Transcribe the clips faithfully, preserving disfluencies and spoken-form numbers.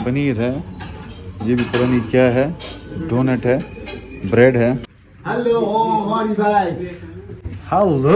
पनीर है, ये भी पता नहीं क्या है, डोनट है, ब्रेड है। हेलो भाई। हेलो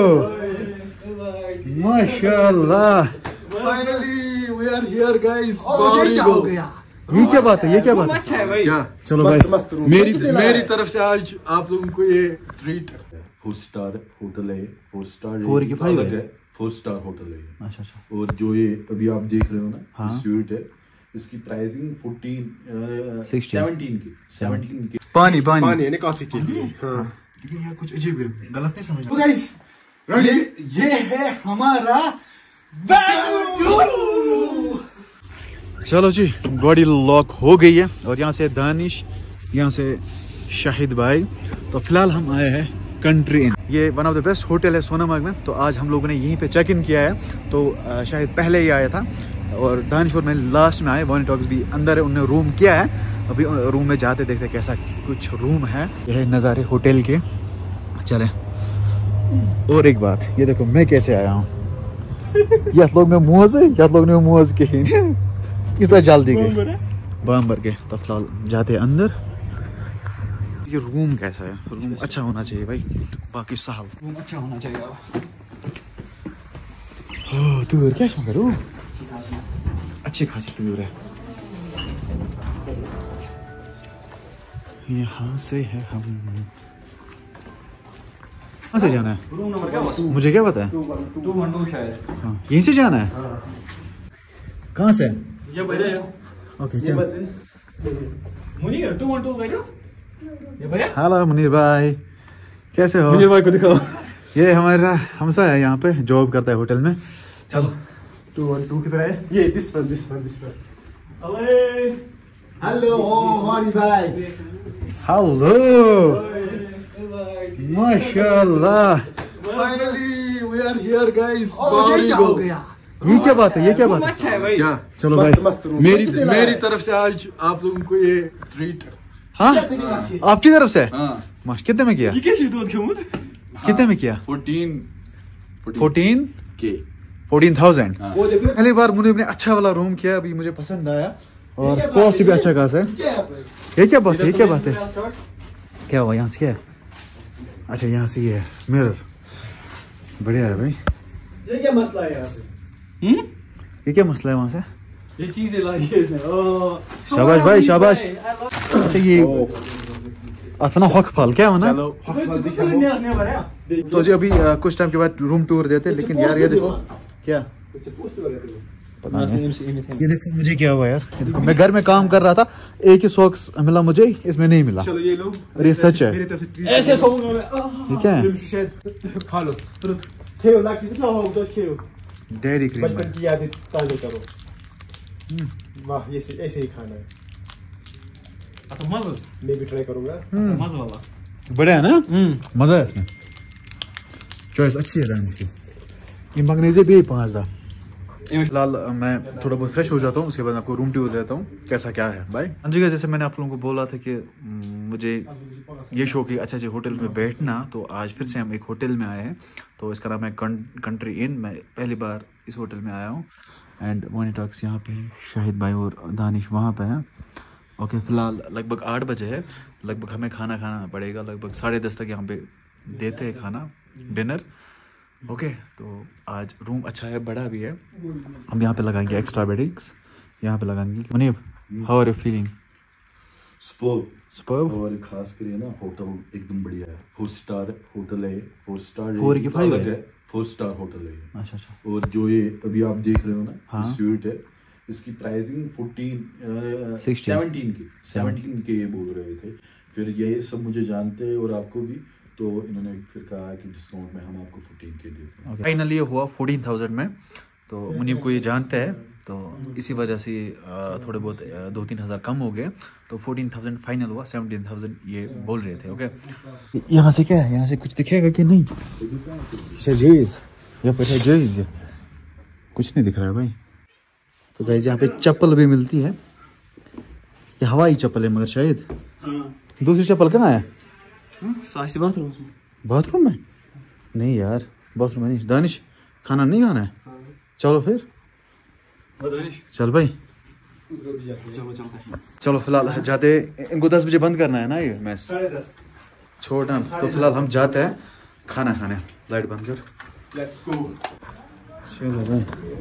माशाल्लाह। Finally we are here guys। ये क्या हो गया? ये क्या बात है, ये क्या बात है? अच्छा है भाई। क्या? चलो मस्त, भाई मस्त रूम। मेरी किसने मेरी लाया? तरफ से आज आप लोगों को ये ट्रीट। फोर स्टार होटल है, फोर स्टार फोर की फाइव अलग है? है, फोर स्टार होटल है। अच्छा अच्छा। और जो ये अभी आप देख रहे हो ना, हाँ। स्वीट है, इसकी प्राइसिंग फोर्टीन Sixteen। सेवनटीन की सेवनटीन की। पानी पानी पानी है ना काफी के लिए। हाँ। लेकिन यार कुछ अजीब गलत नहीं समझ। तो गाइस ये ये है हमारा चलो जी, गाड़ी लॉक हो गई है और यहाँ से दानिश, यहाँ से शाहिद भाई। तो फिलहाल हम आए हैं कंट्री इन। ये one of the best hotel है सोनामर्ग में। तो आज हम लोगों ने यहीं पे चेक इन किया है। तो शाहिद पहले ही आया था और दानिश और मैं लास्ट में आए। वॉनी टॉक्स भी अंदर है, उन्होंने रूम किया है। अभी रूम में जाते देखते कैसा कुछ रूम है। यह नज़ारे होटल के। चले, और एक बात, ये देखो मैं कैसे आया हूँ। यह लोग में मोज है, यह लोग ने मोज के इतना जल्दी गए बम्बर के। तो फिलहाल जाते हैं अंदर। ये रूम कैसा है? रूम अच्छा होना चाहिए भाई, बाकी साल रूम अच्छा होना चाहिए। दूर क्या करो, अच्छी खासी दूर है। यहाँ से है हम, कहाँ से जाना है? रूम नंबर क्या बस? मुझे क्या पता है? टू वन टू शायद। हाँ, यहीं से जाना है। कहाँ से? ये भैया है। ओके चल। मुनीर टू वन टू भैया। ये भैया। हेलो मुनीर भाई, कैसे हो? मुनीर भाई को दिखाओ। ये हमारा हमसा है, यहाँ पे जॉब करता है होटल में। चलो। टू वन टू किधर है? ये this one this one this one. अरे हेलो भाई। हेलो माशाल्लाह। Finally we are here guys। ये क्या हो गया? ये क्या बात है, ये क्या बात है? अच्छा है भाई। क्या? चलो भाई, मस्त मस्त रूम। मेरी किसने लाया? मेरी तरफ से आज आप लोगों को ये ट्रीट। हाँ आपकी तरफ से? हाँ माश कितने में किया? ये कैसे दूध खेमूद? कितने में किया? फोर्टीन फोर्टीन के। Fourteen thousand. वो देखो पहली बार मुनीब ने अच्छा वाला रूम किया, अभी मुझे पसंद आया और कॉस्ट भी अच्छा खासा है। क्या है भाई? ये क्या बात है, ये क्या बात है? क्या हुआ यहाँ से? क्या है? अच्छा यहाँ से ये है मिरर, बढ़िया है भाई। ये क्या मसला है यहाँ पे? हम्म? ये क्या मसला है वहाँ से? ये चीजें लाई है इसने। ओ शाबाश भाई, शाबाश। अच्छा ये अपना हक फाल क्या होना? चलो तो जी अभी आ, कुछ टाइम के बाद रूम टूर देते हैं, लेकिन यार ये देखो क्या पता नहीं। ये देखो मुझे क्या हुआ यार, ये देखो मैं घर में काम कर रहा था, एक ही सॉक्स मिला मुझे, इसमें नहीं मिला। चलो ये लो। और ये सच है। मेरी तरफ से ट्रीट। ऐसे सोऊंगा मैं। ये क्या है? ये शायद खा लो तुरंत। खेलो ना किसी का हो तो खेलो। डेयरी क्रीम बचपन है। की यादें ताज़ा करो। वाह ये से- ऐसे ही खाना है। अच्छा मजा मैं भी ट्राई करूंगा। मजा वाला। बढ़िया है ना? हम्म। मजा है इसमें, चॉइस अच्छी है दानिश की। ये मंगनेजे भी पाँच था। फिलहाल मैं थोड़ा बहुत फ्रेश हो जाता हूँ, उसके बाद आपको रूम टूर देता हूँ कैसा क्या है भाई। हाँ जी, जैसे मैंने आप लोगों को बोला था कि मुझे ये शौक है अच्छे अच्छे होटल में बैठना, तो आज फिर से हम एक होटल में आए हैं। तो इसका नाम है कंट्री इन। मैं पहली बार इस होटल में आया हूँ। एंड वॉनी टॉक्स यहाँ पे है, शाहिद भाई और दानिश वहाँ पे हैं। ओके, फिलहाल लगभग आठ बजे है, लगभग हमें खाना खाना पड़ेगा। लगभग साढ़े दस तक यहाँ पे देते हैं खाना, डिनर। ओके तो आज रूम अच्छा है, बड़ा भी है। हम यहाँ पे लगाएंगे एक्स्ट्रा बेडिंग्स, यहाँ पे लगाएंगे। Munib, how are you feeling? Superb superb. और खास कर ये ना होटल एकदम बढ़िया है। फोर स्टार होटल है, फोर स्टार फोर की फाइव अलग है? है, फोर स्टार होटल है। अच्छा अच्छा। और जो ये अभी आप देख रहे हो ना, हाँ। स्वीट है, इसकी प्राइसिंग फोर्टीन सेवनटीन की सेवनटीन के ये बोल रहे थे। फिर ये सब मुझे जानते हैं और आपको भी, तो इन्होंने फिर कहा कि डिस्काउंट में हम आपको फोर्टीन के देते हैं। फाइनली ये हुआ फोर्टीन थाउजेंड में। तो मुनीब को ये जानते हैं, तो इसी वजह से अ, थोड़े बहुत अ, दो तीन हज़ार कम हो गए। तो फोर्टीन थाउजेंड फाइनल हुआ, सेवनटीन थाउजेंड ये बोल रहे थे। ओके, यहाँ से क्या है, यहाँ से कुछ दिखेगा कि नहीं? अच्छा जेज, यहाँ पर है जेज, कुछ नहीं दिख रहा है भाई। तो गाइस यहाँ पे चप्पल भी मिलती है, ये हवाई चप्पल है मगर शायद। दूसरी चप्पल कहाँ है? बाथरूम बाथरूम में? नहीं यार, बाथरूम में नहीं। दानिश, खाना नहीं खाना है? चलो फिर चल भाई। चलो चलते हैं। चलो फिलहाल जाते, इनको दस बजे बंद करना है ना ये मैस छोड़ना, तो फिलहाल हम जाते हैं खाना खाने। लाइट बंद कर। Let's go. चलो भाई।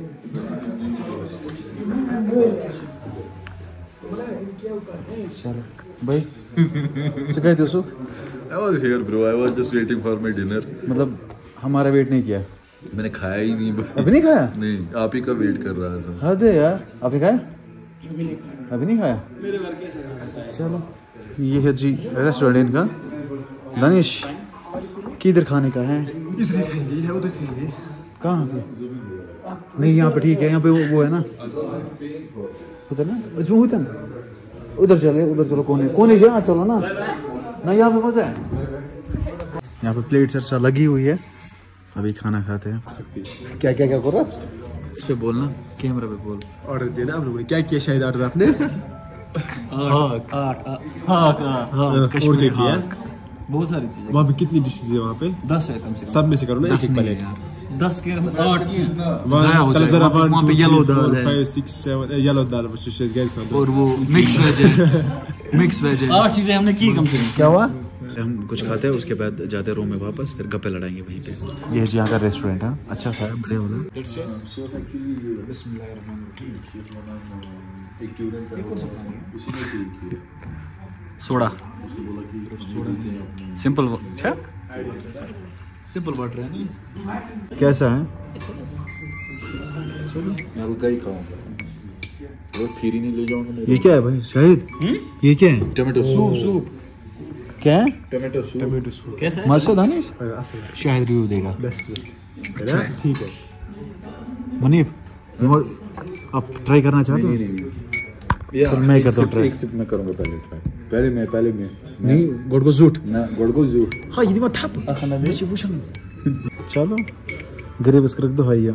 चलो भाई सिखाई दो सुख। I was here bro, I was just waiting for my dinner. मतलब हमारा वेट नहीं किया, मैंने खाया ही नहीं। अभी नहीं खाया? नहीं, आप ही का वेट कर रहा था। हद है यार, अभी खाया? अभी नहीं खाया। चलो ये है जी रेस्टोरेंट का। दानिश किधर खाने का है? इधर खाएंगे या उधर खाएंगे? कहाँ पे? नहीं यहाँ पे ठीक है, यहाँ पे वो, वो है ना उधर ना, इसमें होता ना, उधर चले, उधर चलो। कोने कोने यहाँ चलो ना, ना यहाँ पे मजा है। यहाँ पे प्लेट चर्चा लगी हुई है, अभी खाना खाते हैं। क्या क्या क्या कर रहा है इस पे बोलना, कैमरा पे बोल। ऑर्डर देना आप लोगों ने। क्या किया शायद ऑर्डर आपने? आठ आठ हाँ हाँ कश्मीरी किया। बहुत सारी चीजें। वहाँ पे कितनी डिशेज है? वहाँ पे दस है कम से कम। सब में से करो ना एक एक प्लेट। दस के आठ ज़ाया हो जाएगा। वहाँ पे येलो दाल है, फाइव सिक्स सेवन येलो दाल वो शिश गैस का, और वो मिक्स वेज है, मिक्स वेज है। आठ चीजें हमने की कम से कम। क्या हुआ? हम कुछ खाते हैं, उसके बाद जाते हैं रूम में वापस, फिर गप्पे लड़ाएंगे वहीं पे। ये जी यहाँ का रेस्टोरेंट है, अच्छा सा है, बढ़िया वाला। सोडा सिंपल सिंपल वाटर है नहीं। कैसा है? हल्का ही खाऊंगा, वो फिर ही नहीं ले जाऊंगा। ये क्या है भाई शाहिद? ये क्या है? Tomato soup. सूप क्या है? Tomato soup. टोमेटो सूप कैसा है? मस्त है दानिश, असल शाहिद रिव्यू देगा। बेस्ट बेस्ट ठीक है। मुनीब आप ट्राई करना चाहते हो? फिर मैं करता हूँ ट्राई। एक सिप में करूंगा पहले ट्राई। पहले मैं पहले मैं नहीं गोडगो जूट। ना गोडगो जूट। हाँ ये मत थाप। चलो गरीब बस रख दो भाई।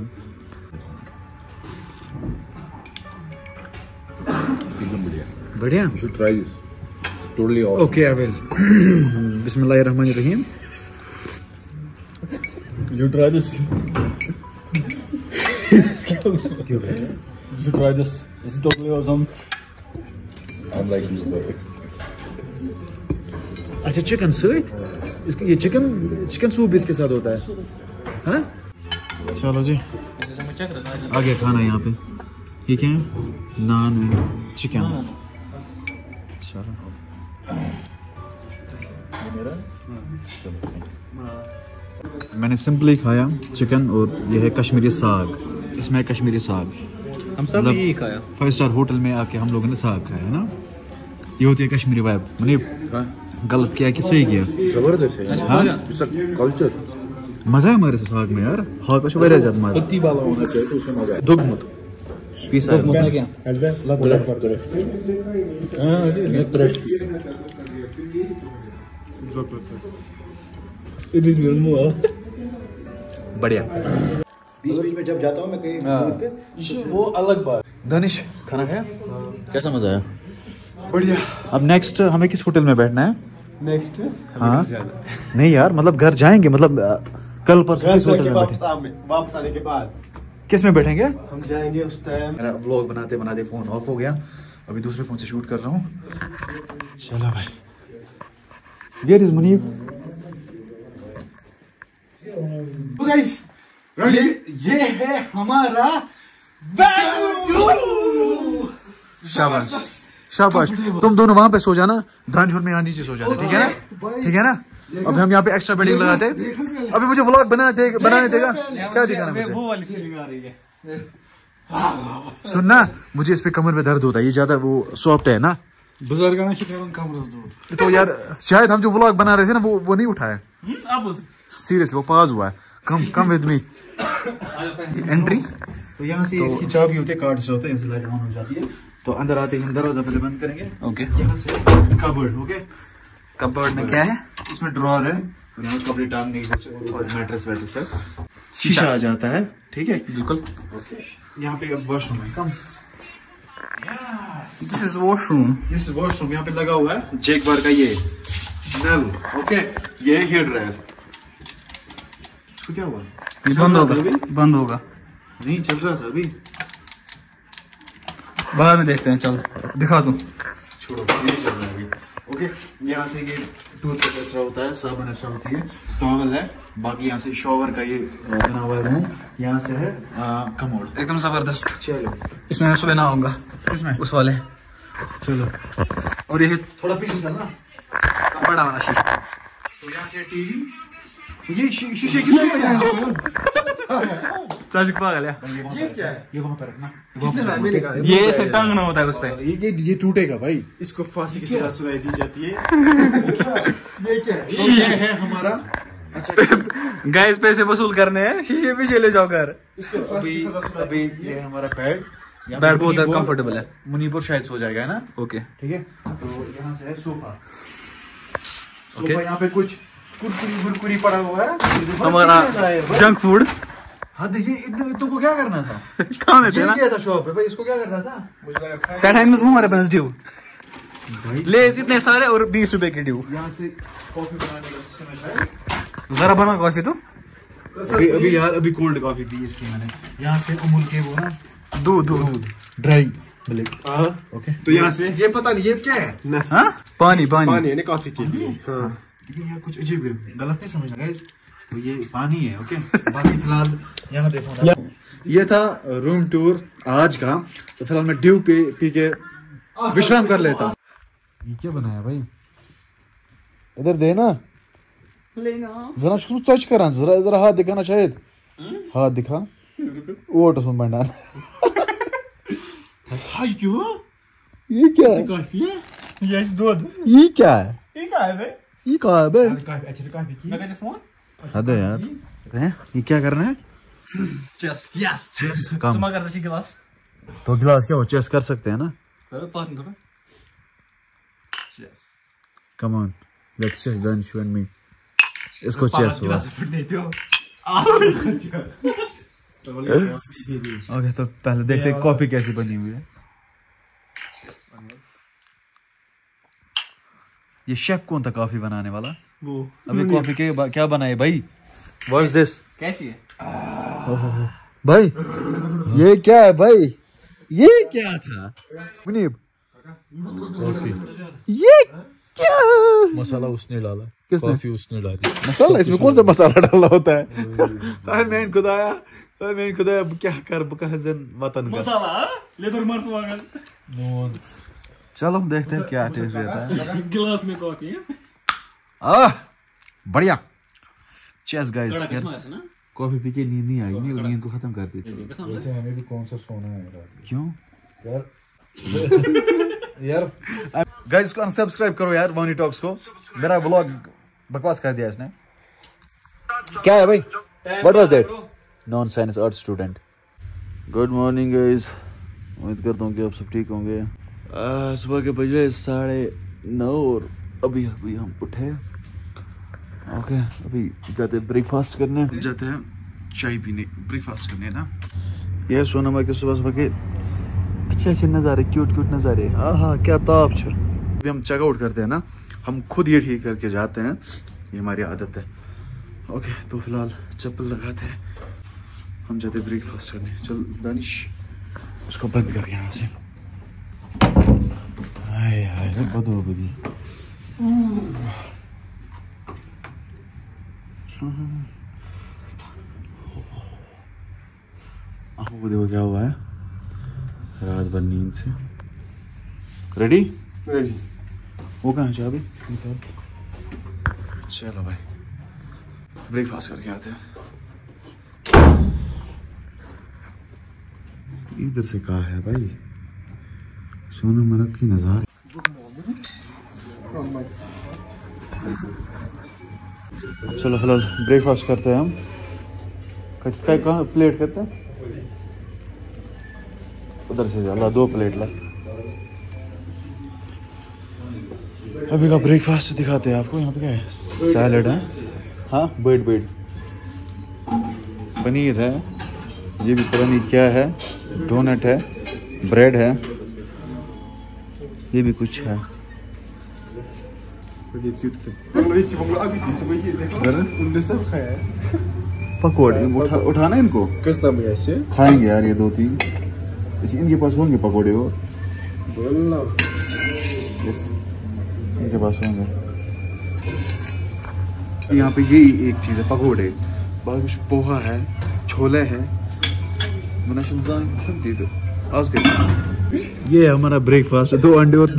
एकदम बढ़िया बढ़िया। You should try this. Totally awesome. Okay I will. बिस्मिल्लाहिर्रहमानिर्रहीम। You try this. You should try this. This is totally awesome. I'm like this guy. अच्छा चिकन सहित इसके, ये चिकन चिकन सूप इसके साथ होता है, हाँ? चलो जी आ गया खाना यहाँ पे। ये क्या है? नान चिकन। चलो मैंने सिंपली खाया चिकन, और ये है कश्मीरी साग। इसमें है कश्मीरी साग। हम सब मतलब यही खाया। फाइव स्टार होटल में आके हम लोगों ने साग खाया है ना। ये होती है कश्मीरी वाइब। मैंने गलत किया कि सही किया? जबरदस्त है। हाँ कल्चर मजा है हमारे साग में यार। हाँ कुछ वेरी ज्यादा मजा। पत्ती वाला होना चाहिए तो उसमें मजा है। दुगमुत पीसा है। मुद्दा क्या? मैं क्रश किया। It is real more. बढ़िया। बीच बीच में जब जाता हूँ मैं कहीं दूर पे, वो अलग बात। दानिश खाना खाया? कैसा मजा आया? बढ़िया। अब नेक्स्ट हमें किस होटल में बैठना है? नेक्स्ट हाँ नहीं यार, मतलब घर जाएंगे, मतलब कल परसों किस होटल में वापस बैठेंगे? वापस आने के बाद किस में बैठेंगे? हम जाएंगे उस टाइम। मेरा व्लॉग बनाते बनाते फोन ऑफ हो गया, अभी दूसरे फोन से शूट कर रहा हूँ। चलो भाई। Where is Munib? तो गाइस ये ये है हमारा शाबाश शाबाश। तुम दोनों वहां पे सो जाना, दानिश में यहाँ नीचे सो जाना, ठीक है ना? ठीक है ना? अब हम यहाँ पे एक्स्ट्रा बेडिंग लगाते हैं। अभी मुझे व्लॉग बनाने देगा, बनाने देगा क्या दिखाना मुझे? वो वाली फीलिंग आ रही है। सुनना, मुझे इस पे कमर में दर्द होता है, ये ज्यादा वो सॉफ्ट है ना। बुजुर्गाना शिकार कमर तो यार शायद हम जो व्लॉग बना रहे थे ना वो वो नहीं उठाया। अब सीरियसली वो पास हुआ है। कम कम विद मी। एंट्री तो यहाँ से इसकी चाबी होती है, कार्ड से होता है, यहाँ से लाइट ऑन हो जाती है। तो अंदर आते ही हम दरवाजा पहले बंद करेंगे। ओके। यहाँ से कबर्ड। ओके कपबोर्ड में क्या है? इसमें ड्रॉर है, और यहाँ कपड़े टांगने के और मैट्रेस वैट्रेस है। शीशा आ जाता है, ठीक है बिल्कुल। यहाँ पे अब वॉशरूम है। Come this is washroom. This washroom यहाँ पे लगा हुआ है जैक बार का ये नल। ओके ये हेयर ड्रायर। इसको क्या हुआ? ये बंद होगा, बंद होगा। नहीं चल रहा था अभी। बाद में देखते हैं, चल दिखा दूं। छोड़ो ये चल रहा है अभी। ओके, यहाँ से ये टूथपेस्ट एक्स्ट्रा होता है, साबुन एक्स्ट्रा होती है, टॉवल है, बाकी यहाँ से शॉवर का ये बना हुआ रूम, यहाँ से है कमोड, एकदम जबरदस्त। चलो इसमें मैं सुबह नहाऊंगा, इसमें उस वाले। चलो, और ये थोड़ा पीछे चलना, बड़ा वाला शीशा। तो यहाँ से टीवी, ये शी- शीशे किसने लगाया? चाची पागल है। ये क्या है? ये वहाँ पे रखना, किसने लाया? मैंने कहा ये ऐसे टांगना होता है उस पे। ये ये ये टूटेगा भाई। इसको फांसी की सजा सुनाई दी जाती है। ये क्या है? तो ये है हमारा, अच्छा गाइस पैसे वसूल करने हैं, शीशे पीछे ले जाओ घर। इसको फांसी की सजा सुनाई अभी ये है हमारा बेड, बेड बहुत ज्यादा कंफर्टेबल है। मुनीपुर शायद सो जाएगा, है ना? ओके ठीक है, तो यहाँ से है सोफा। ओके। सोफा यहाँ पे कुछ कुरकुरी कुरकुरी पड़ा हुआ है, हमारा जंक फूड। हाँ देखिए, इतने तुमको क्या करना था? कहाँ लेते ये ना? क्या था शॉप पे भाई, इसको क्या करना था? मुझे लगा खाए। That time is हमारे पास ड्यू ले इतने सारे और बीस रुपए की ड्यू। यहाँ से कॉफी बनाने का सिस्टम है शायद। जरा बना कॉफी तो अभी अभी यार अभी कोल्ड कॉफी पी इसकी मैंने। यहाँ से अमूल के वो ना दूध दूध ड्राई मिल्क। हाँ। ओके, तो यहाँ से ये पता नहीं ये क्या है, नस- हाँ पानी पानी पानी है ना कॉफी के लिए। हाँ। लेकिन यार कुछ अजीब है, गलत नहीं समझना गाइस, तो ये पानी है। ओके, बाकी फिलहाल यहाँ देखो ना, ये था रूम टूर आज का। तो फिलहाल मैं ड्यू पी पी के विश्राम कर लेता हूँ। ये क्या बनाया भाई, इधर दे ना, जरा टच करा, जरा जरा हाथ दिखाना, शायद हाथ दिखा, ओट उसमें बंडाना। हाय क्यों? ये क्या है? कॉफी है? ये दूध ये क्या है? ये क्या है बे? ये कहाँ है बे? कॉफी अच्छा कॉफी की। मैं कहते फोन हद है यार, हैं? ये क्या करना है? चेस यस काम। तुम अगर ऐसी गिलास तो गिलास क्या हो, चेस कर सकते हैं ना? करो पानी थोड़ा chase come on, let's chase Danish and me. इसको चेस हुआ। नहीं तो ओके, तो पहले देखते हैं कॉफी कैसी बनी हुई है। ये शेफ कौन था कॉफी बनाने वाला? वो अभी कॉफी के बा- क्या बनाए भाई? व्हाट्स दिस कैसी है? भाई? ये क्या है भाई? ये क्या था मुनीब? कॉफी। ये क्या? मसाला उसने डाला, किसने? कॉफी उसने डाली। मसाला इसमें कौन सा मसाला डाला होता है? अरे मैंने खुदाया, अरे मैंने खुदाया क्या कर बकहजन वतन का। मसाला लेदर मर्च वागल। चलो देखते हैं क्या टेस्ट रहता है। गिलास में कॉफी है। आह बढ़िया। चेस गाइस, कड़ा यार कितना है ना? कॉफी पी के नींद नहीं आएगी, नहीं नींद को खत्म कर देती है। कसम वैसे हमें भी कौन सा सोना है यार? क्यों यार यार गाइस को अनसब्सक्राइब करो यार वानी टॉक्स को, मेरा व्लॉग बकवास कर दिया इसने। क्या है भाई? What was that? Non science art student. Good morning guys, उम्मीद करता हूँ कि आप सब ठीक होंगे। आ, सुबह के बज रहे साढ़े नौ और अभी अभी हम उठे। ओके, अभी जाते हैं ब्रेकफास्ट करने, जाते हैं चाय पीने, ब्रेकफास्ट करने ना। ये सोनमा के सुबह सुबह के अच्छे अच्छे नज़ारे, क्यूट क्यूट नज़ारे, हाँ हाँ क्या ताप छ। अभी हम चेकआउट करते हैं ना, हम खुद ये ठीक करके जाते हैं, ये हमारी आदत है। ओके, तो फिलहाल चप्पल लगाते हैं, हम जाते हैं ब्रेकफास्ट करने। चल दानिश, उसको बंद कर यहाँ से। हाय हाय बदो बदी। वो देखो क्या हुआ है, रात भर नींद से। रेडी? रेडी। वो कहाँ है चाबी? चलो भाई ब्रेकफास्ट करके आते हैं। इधर से कहाँ है भाई? सोनू मरक की नज़ारे। चलो फिलहाल ब्रेकफास्ट करते हैं हम। कहाँ प्लेट करते हैं? उधर से जा ला, दो प्लेट ला। अभी का ब्रेकफास्ट दिखाते हैं आपको। यहाँ पे क्या है? सैलड है, हाँ बेड बेड, पनीर है, ये भी पता नहीं क्या है, डोनट है, ब्रेड है, ये भी कुछ है। पकौड़े उठा उठाना इनको, किस तरह में ऐसे खाएंगे यार ये दो तीन। इस इनके पास होंगे पकोड़े वो बोलना यस इनके पास होंगे। यहाँ पे यही एक चीज़ है पकोड़े, बाकी कुछ पोहा है, छोले हैं। आज के ये है हमारा ब्रेकफास्ट, दो अंडे और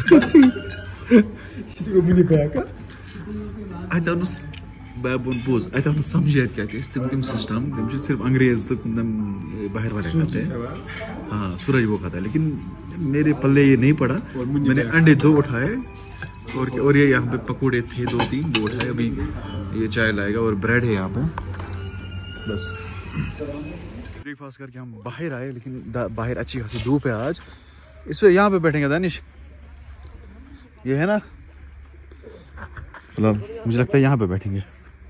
पोज अत समझे क्या तम तम सिस्टम तम सिर्फ अंग्रेज तो बाहर वाले खाते हैं। हाँ सूरज वो खाता है, लेकिन मेरे पल्ले ये नहीं पड़ा। मैंने अंडे दो उठाए और और ये यहाँ पे पकोड़े थे दो तीन, दो उठाए। अभी ये चाय लाएगा और ब्रेड है यहाँ पे। बस ब्रेकफास्ट करके हम बाहर आए, लेकिन बाहर अच्छी खासी धूप है आज। इस पे यहाँ पे बैठेंगे दानिश, ये है ना, फिलहाल मुझे लगता है यहाँ पे बैठेंगे।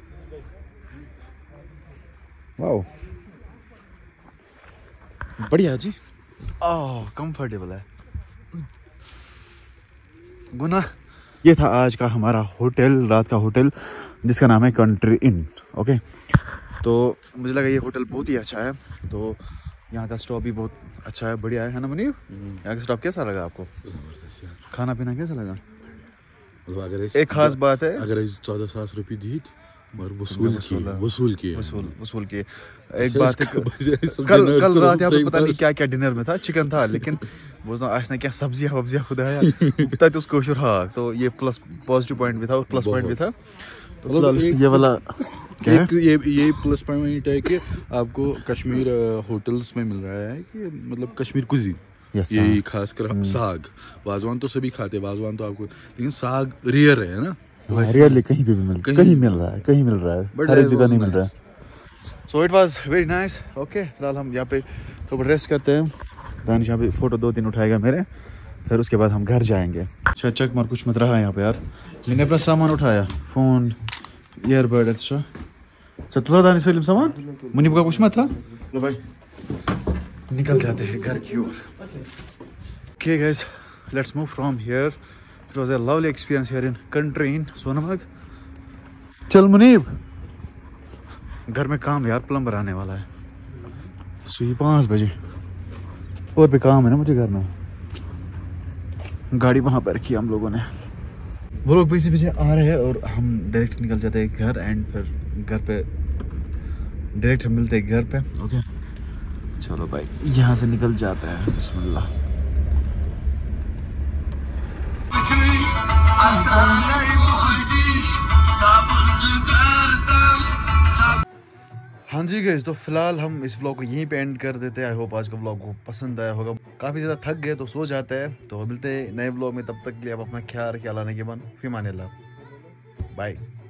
वाओ बढ़िया जी, ओह कंफर्टेबल है। गुना ये था आज का हमारा होटल, रात का होटल, जिसका नाम है कंट्री इन। ओके, तो मुझे लगा ये होटल बहुत ही अच्छा है। तो यहाँ का स्टॉप भी बहुत अच्छा है, बढ़िया है, है ना मुनीब? यहाँ का स्टॉप कैसा लगा आपको? खाना पीना कैसा लगा? अगर एक खास बात है, अगर चौदह सात रुपये दी मगर वसूल किए वसूल किए वसूल वसूल किए। एक बात है, कल कल रात यहाँ पे पता नहीं क्या क्या डिनर में था, चिकन था, लेकिन वो आज ने क्या सब्जियां वब्जियां खुदाया पता है उसको शुरू। हाँ, तो ये प्लस पॉजिटिव पॉइंट भी था और प्लस पॉइंट भी था। तो ये वाला क्या एक ये ये प्लस पॉइंट है कि आपको कश्मीर होटल्स में मिल रहा है कि मतलब कश्मीर कुजीन, ये खासकर साग। वाजवान तो सभी खाते हैं, वाजवान तो आपको, लेकिन साग रियर है ना, रियरली कहीं भी मिल कहीं, कहीं मिल रहा है, कहीं मिल रहा है, हर एक जगह नहीं मिल रहा है। So it was very nice. Okay, फिलहाल हम यहाँ पे थोड़ा रेस्ट करते हैं। दानिश यहाँ पे फोटो दो तीन उठाएगा मेरे, फिर उसके बाद हम घर जाएंगे। अच्छा चक मार कुछ मत रहा है यहाँ पे यार। मैंने अपना सामान उठाया, फोन, ईयरबड, अच्छा अच्छा तुला दानिश फिल्म सामान मुनीब का कुछ मत था। लो भाई निकल जाते हैं घर की ओर। Okay guys, let's move from here. It was a lovely experience here in country in Sonamarg. चल मुनीब, घर में काम यार, प्लम्बर आने वाला है। सुबह पाँच बजे और भी काम है ना मुझे घर में। गाड़ी वहाँ पर रखी हम लोगों ने। वो लोग पीछे पीछे आ रहे हैं और हम डायरेक्ट निकल जाते हैं घर, एंड फिर घर पे डायरेक्ट हम मिलते हैं घर पे। ओके चलो भाई, यहाँ से निकल जाता है। बिस्मिल्लाह। हाँ जी गाइस, तो फिलहाल हम इस व्लॉग को यहीं पे एंड कर देते हैं। आई होप आज का व्लॉग को पसंद आया होगा। काफ़ी ज़्यादा थक गए तो सो जाते हैं। तो मिलते हैं नए व्लॉग में, तब तक के लिए आप अपना ख्याल रखिए। अल्लाह ने के बन फिर माने, बाय।